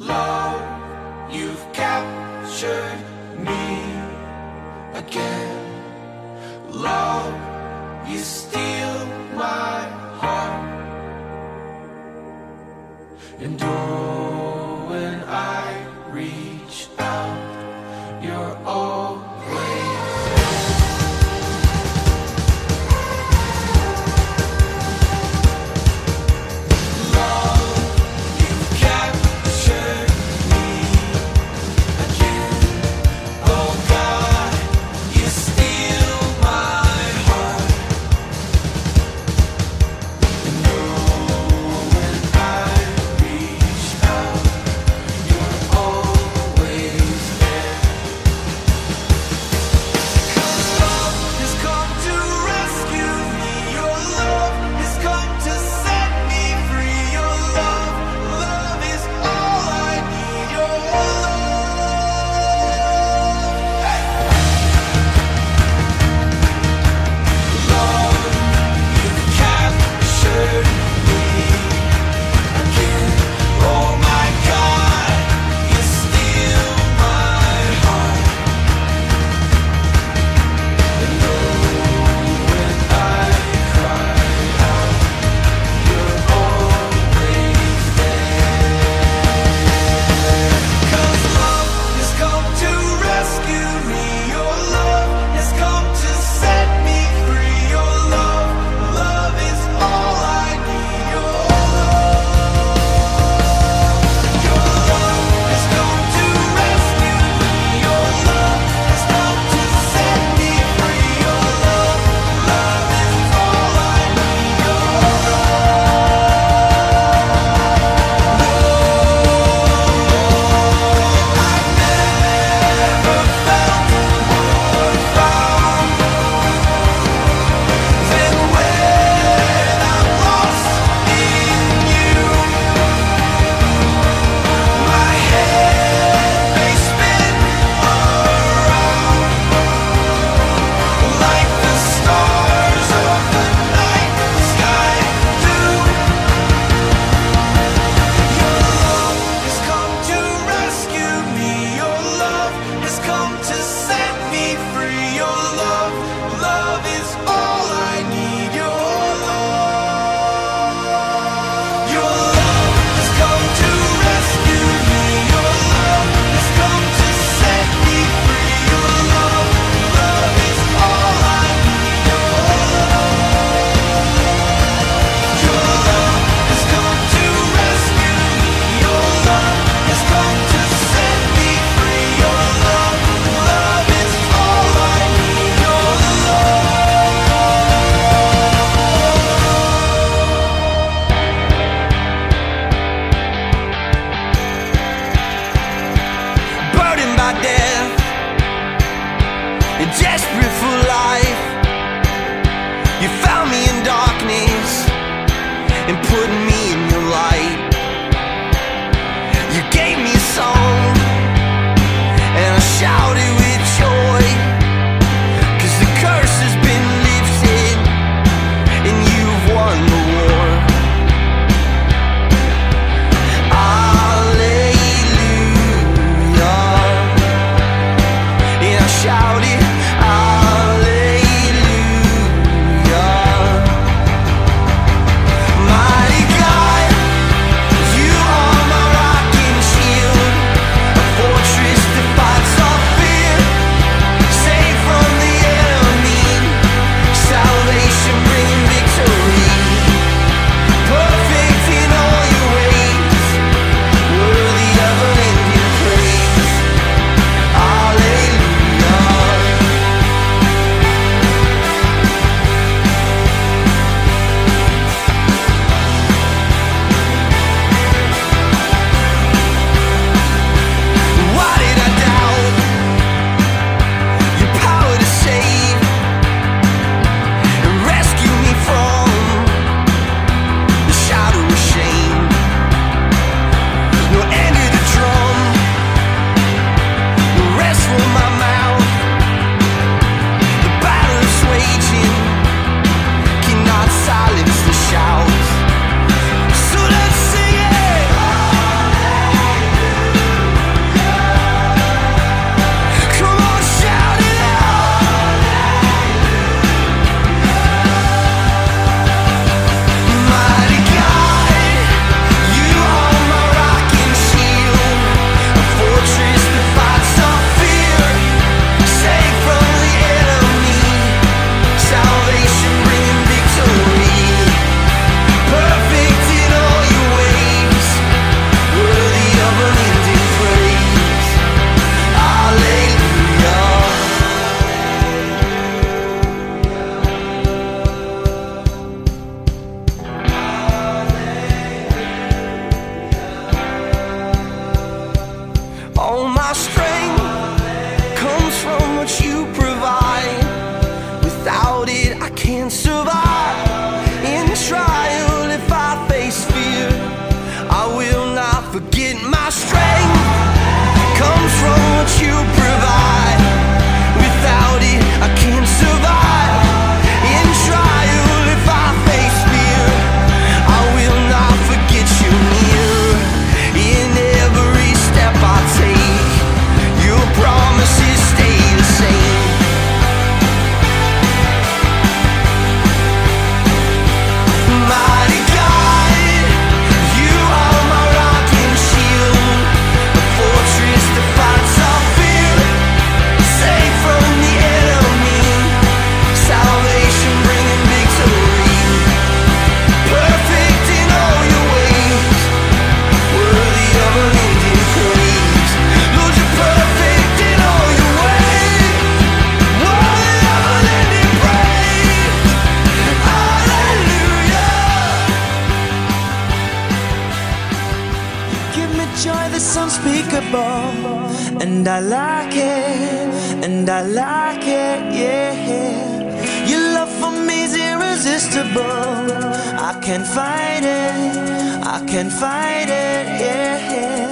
Love, you've captured me again. Love, you steal my heart. And oh, when I reach out, you're always desperate for life. You found me in darkness and put me in your light. You gave me a song and I shouted with joy, 'cause the curse has been lifted and you've won the war. Hallelujah. And I shouted hallelujah. Mighty God. strength comes from what you provide. Without it, I can't survive. In trial, if I face fear, I will not forget you near. In every step I take, your promises stay the same. Mighty God, you are my rock and shield, a fortress that fights off fear, safe from the enemy, salvation bringing victory. Perfect in all your ways, worthy of unending praise. Lord, you're perfect in all your ways, worthy of unending praise. Hallelujah. Give me joy that's unspeakable, and I like it, and I like it, yeah. Your love for me is irresistible. I can't fight it, I can't fight it, yeah.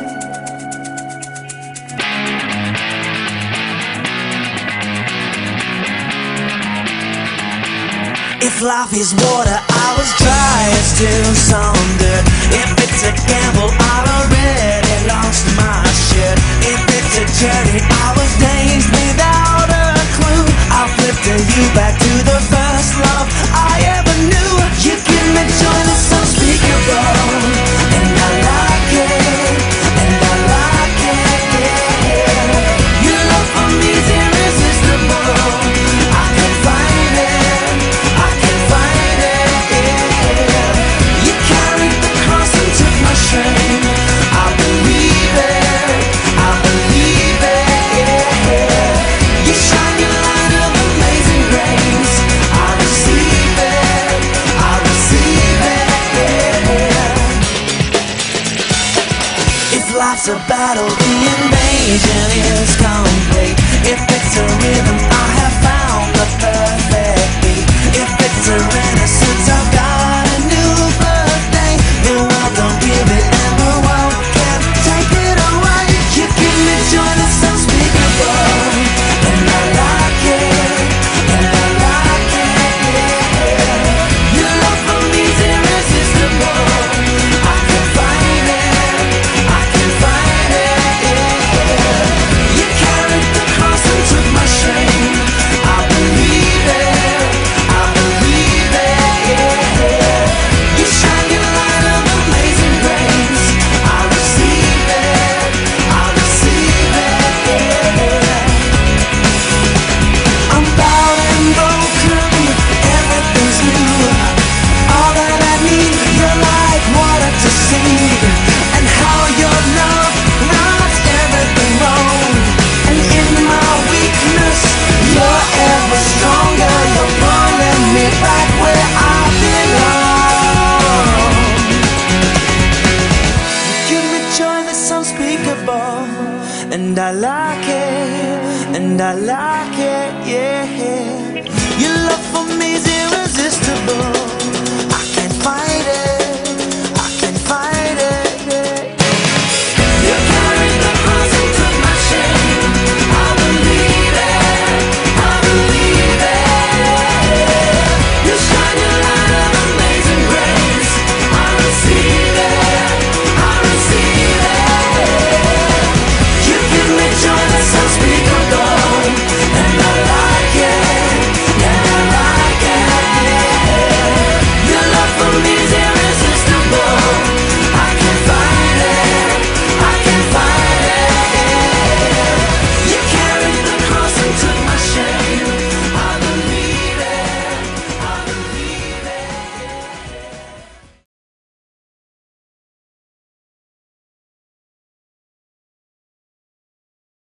If life is water, I was dry and still sounded. If it's a gamble, I've already lost my shit. If it's a journey, I was dazed without a clue. I've lifted you back to the first love I ever knew. You give me joy that's unspeakable, and I like it, and I like it, yeah. Your love for me is irresistible. I can find it, I can find it, yeah. You carried the cross and took my shame. I believe it, I believe it, yeah. You shine your light of amazing grace. I receive it, I receive it, yeah. If life's a battle, the invasion is complete. If it's a rhythm, I have found the perfect beat. If it's a renaissance, I've got a new birthday. The world don't give it, and the world can't take it away. You give me joy that's unspeakable, and I like it, and I like it, yeah. Your love for me is irresistible. I can find it, I can find it, yeah. You carried the cross and took my shame. I believe it, I believe it, yeah. You shine your light of amazing grace. I receive it, I receive it, yeah. I'm bowed and broken, everything's new. All that I need, you're like water to see. And how your love rights everything wrong. And in my weakness, you're ever stronger. You're pulling me back where I belong. Give me joy that's unspeakable, and I like it, and I like it, yeah. Your love for me is irresistible.